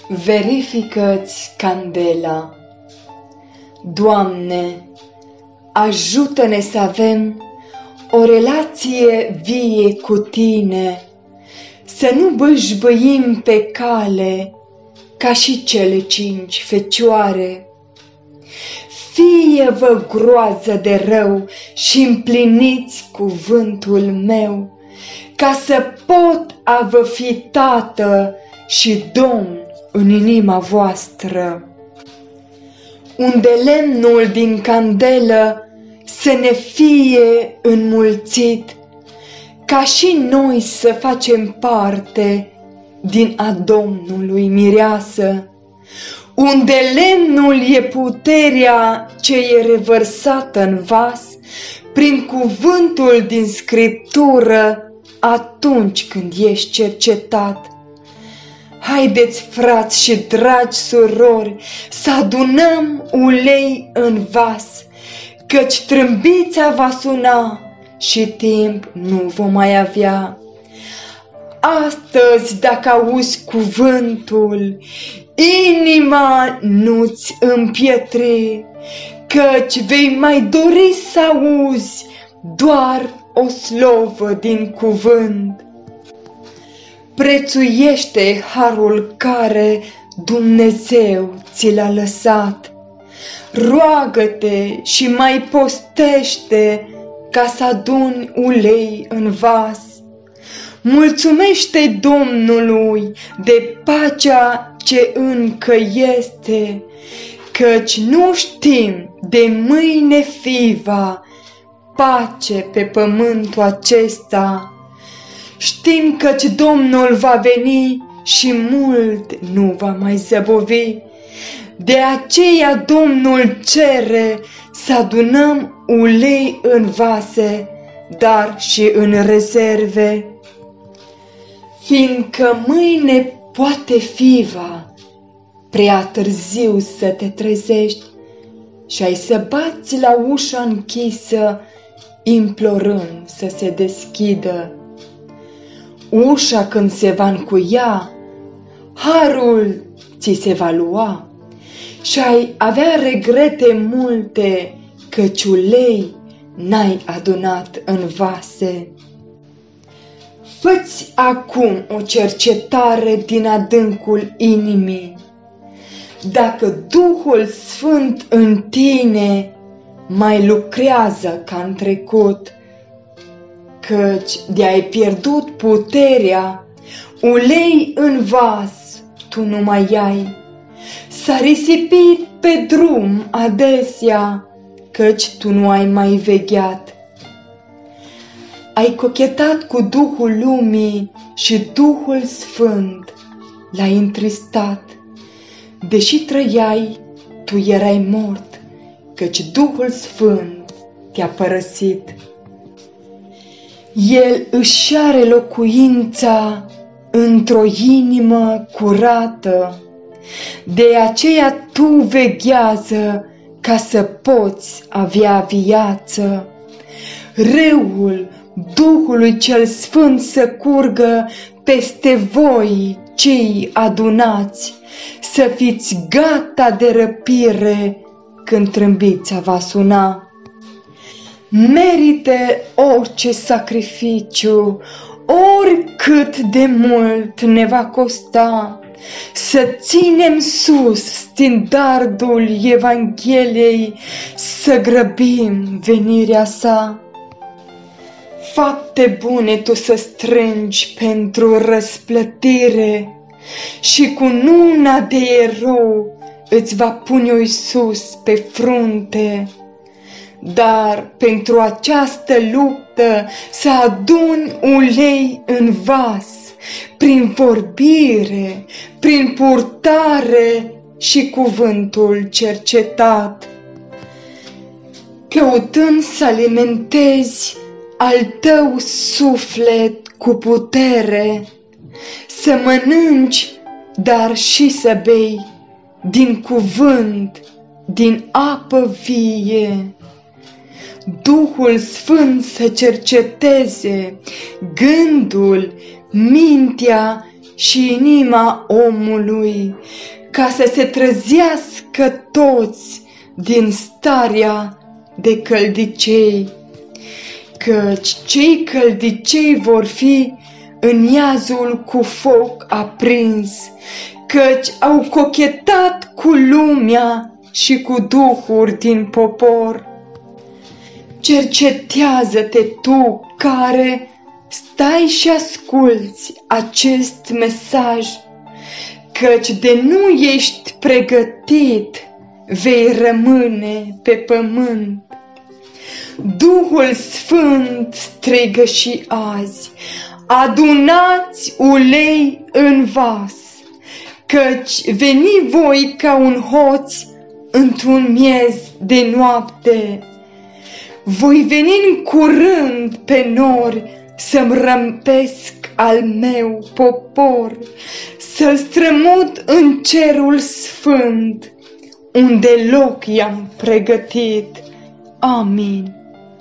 Verifică-ți candela. Doamne, ajută-ne să avem o relație vie cu Tine, să nu bâșbâim pe cale ca și cele 5 fecioare. Fie-vă groază de rău și împliniți cuvântul meu, ca să pot a vă fi tată și domn în inima voastră. Unde lemnul din candelă să ne fie înmulțit, ca și noi să facem parte din a Domnului mireasă. Unde lemnul e puterea ce e revărsată în vas, prin cuvântul din Scriptură, atunci când ești cercetat. Haideți, frați și dragi surori, să adunăm ulei în vas, căci trâmbița va suna și timp nu vom mai avea. Astăzi, dacă auzi cuvântul, inima nu-ți împietri, căci vei mai dori să auzi doar o slovă din cuvânt. Prețuiește harul care Dumnezeu ți l-a lăsat. Roagă-te și mai postește ca să aduni ulei în vas. Mulțumește Domnului de pacea ce încă este, căci nu știm de mâine fiva pace pe pământul acesta. Știm căci Domnul va veni și mult nu va mai zăbovi. De aceea Domnul cere să adunăm ulei în vase, dar și în rezerve. Fiindcă mâine poate fiva prea târziu să te trezești și ai să bați la ușa închisă, implorând să se deschidă. Ușa când se va încuia, harul ți se va lua și ai avea regrete multe, căci ulei n-ai adunat în vase. Fă-ți acum o cercetare din adâncul inimii. Dacă Duhul Sfânt în tine mai lucrează ca în trecut, căci de-ai pierdut puterea, ulei în vas tu nu mai ai. S-a risipit pe drum adesea, căci tu nu ai mai vegheat. Ai cochetat cu Duhul lumii și Duhul Sfânt l-ai întristat. Deși trăiai, tu erai mort, căci Duhul Sfânt te-a părăsit. El își are locuința într-o inimă curată, de aceea tu veghează ca să poți avea viață. Râul Duhului cel Sfânt să curgă peste voi cei adunați, să fiți gata de răpire când trâmbița va suna. Merită orice sacrificiu, oricât de mult ne va costa, să ținem sus standardul Evangheliei, să grăbim venirea sa. Fapte bune tu să strângi pentru răsplătire și cu nuna de erou îți va pune Iisus pe frunte. Dar pentru această luptă să aduni ulei în vas, prin vorbire, prin purtare și cuvântul cercetat. Căutând să alimentezi al tău suflet cu putere, să mănânci, dar și să bei din cuvânt, din apă vie. Duhul Sfânt să cerceteze gândul, mintea și inima omului, ca să se trezească toți din starea de căldicei, căci cei căldicei vor fi în iazul cu foc aprins, căci au cochetat cu lumea și cu duhuri din popor. Cercetează-te tu care stai și asculți acest mesaj, căci de nu ești pregătit, vei rămâne pe pământ. Duhul Sfânt strigă și azi, adunați ulei în vas, căci veni voi ca un hoț într-un miez de noapte. Voi veni în curând pe nori să-mi rămpesc al meu popor, să-l strămut în cerul sfânt, unde loc i-am pregătit. Amin.